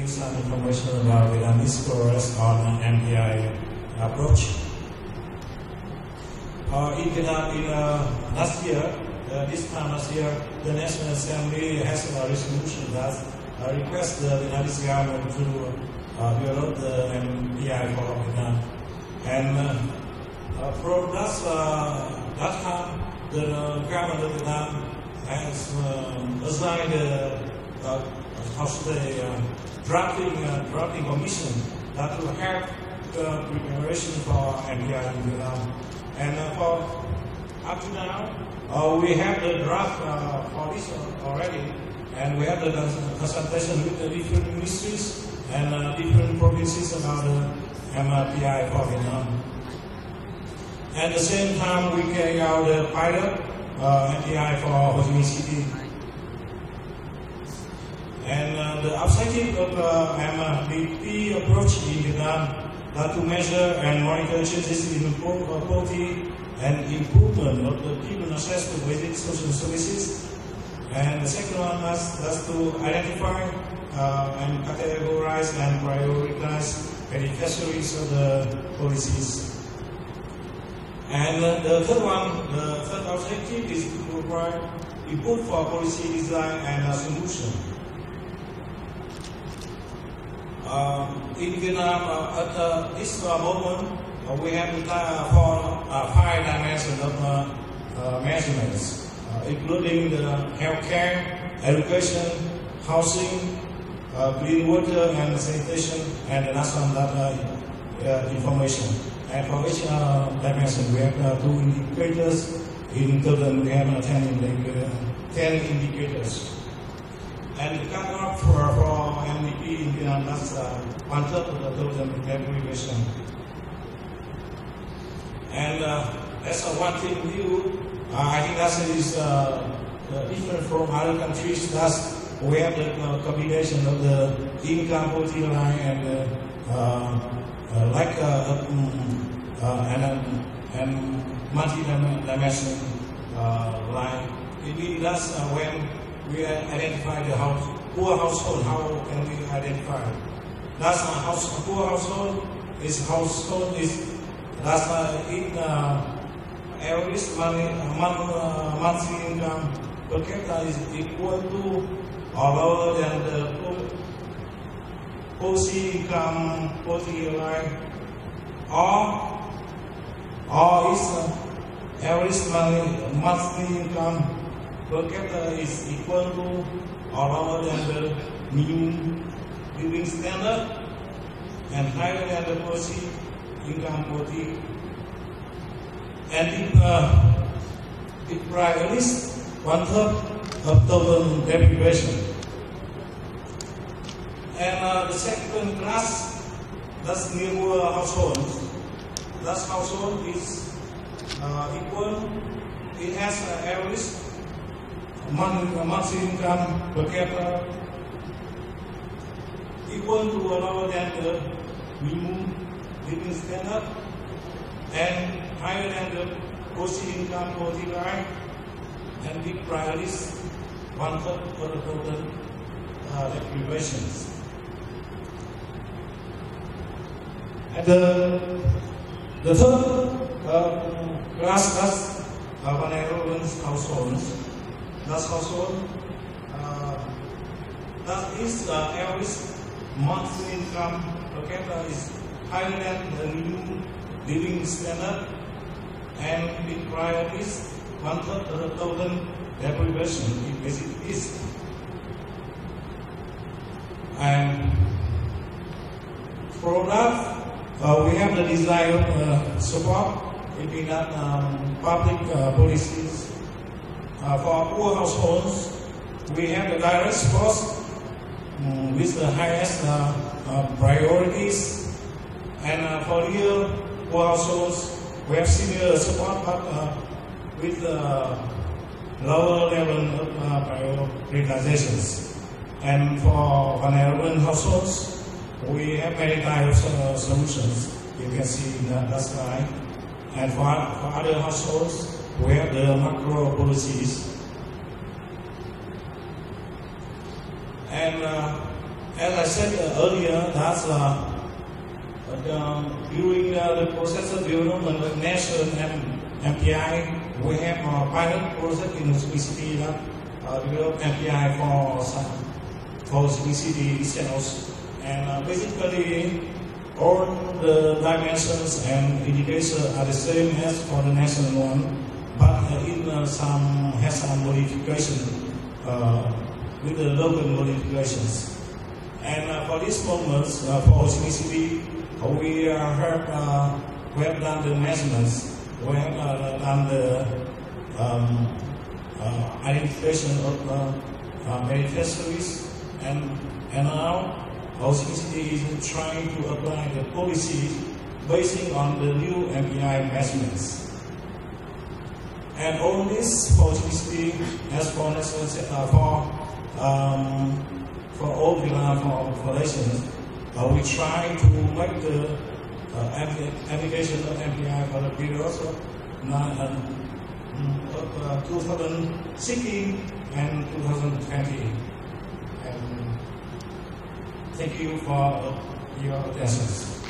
you some information about Vietnamese progress on MPI approach. In Vietnam, last year, this time last year, the National Assembly has a resolution that requests the Vietnamese government to develop the MPI for Vietnam. And from that time, the government of Vietnam has assigned drafting commission that will help the preparation for MPI in Vietnam. And up to now, we have the draft for this already, and we have the consultation with the different ministries and different provinces about the MPI for Vietnam. At the same time, we carry out the pilot MPI for Ho Chi Minh City. And the objective of MPI approach in Vietnam are to measure and monitor changes in poverty and improvement of the people access to basic social services. And the second one is to identify and categorize and prioritize beneficiaries of the policies. And the third objective is to provide input for policy design and solution. In Vietnam, at this moment, we have five dimensions of measurements, including the healthcare, education, housing, clean water and sanitation, and the national data information. And for each dimension, we have 2 indicators. In total, we have 10 indicators. And the cutoff for MVP in Vietnam, that's 1/3 of the total deprivation. And that's one thing new. I think that is different from other countries. That's we have the combination of the income poverty line and and multi-dimensional line. It means that's when we identify the poor household. How can we identify? That's a poor household that's in average monthly income per capita is equal to or lower than the poverty line, or is average monthly income per capita is equal to or lower than the minimum living standard and higher than the poverty income poverty. And it at least 1/3 of total deprivation. And the second class, that's near households. That household is equal. It has an average monthly income per capita equal to or lower than the minimum living standard and higher than the poverty income poverty line, and big priorities 1/3 of the total deprivations. And the third class, that's vulnerable households. That's household that is average monthly income per capita is higher than the minimum living standard and big priorities 1/3 of the total deprivation in basic is. And for that, we have the desire of support in that public policies. For poor households, we have the direct support with the highest priorities, and for real poor households, we have similar support but with lower level of prioritizations. And for vulnerable households, we have many types of solutions. You can see in that slide. And for other households, we have the macro policies. And As I said earlier, that during the process of development of national MPI, we have a pilot project in City that develop MPI for City channels, and basically all the dimensions and indicators are the same as for the national one, but it has some modification with the local modifications. And for this moment, for Ho Chi Minh City, we have done the measurements, we have done the identification of beneficiaries, and now Ho Chi Minh City is trying to apply the policy based on the new MPI measurements. And all this for Ho Chi Minh City, as for national for all Vietnam populations, we try to make the application of MPI for the period also 2016 and 2020. And thank you for your attention.